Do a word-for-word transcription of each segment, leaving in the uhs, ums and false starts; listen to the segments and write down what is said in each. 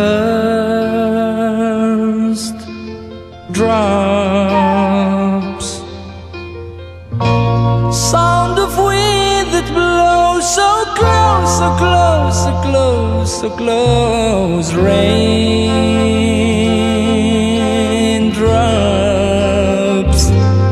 first drops, sound of wind that blows so close, so close, so close, so close, raindrops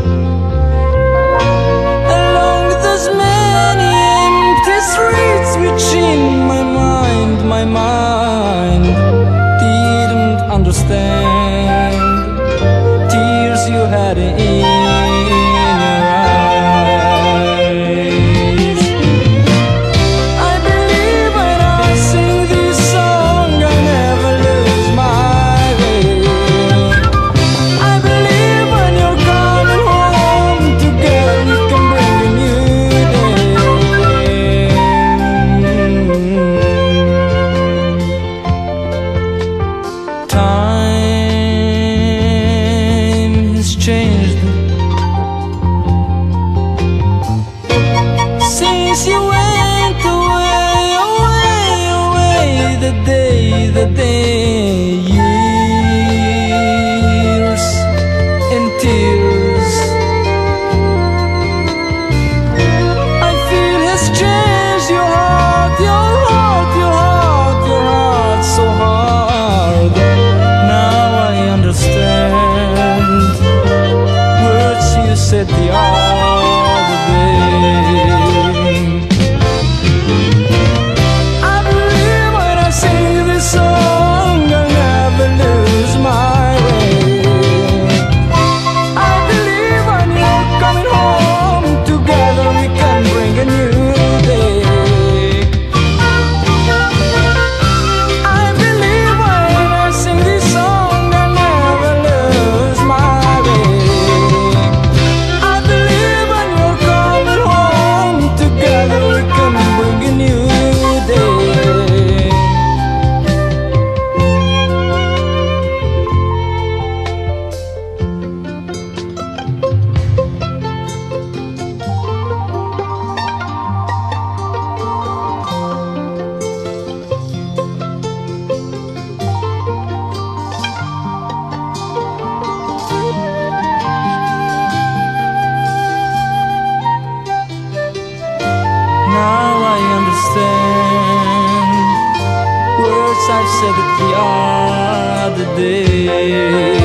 along those many empty streets which in my mind, my mind didn't understand. Tears you had in your eyes. I believe when I sing this song I never lose my way. I believe when you're coming home, together we can bring a new day. Time has changed since you went away, away, away. The day, the day, years and tears I feel has changed your heart, your heart, your heart, your heart so hard. Now I understand words you said the other day. I believe when I sing this song I'll never lose my way. I believe when you're coming home, together we can bring a new day. I believe when I sing this song I'll never lose my way. I believe when you're coming home, together we can bring a new day. Now I understand words I've said the other day.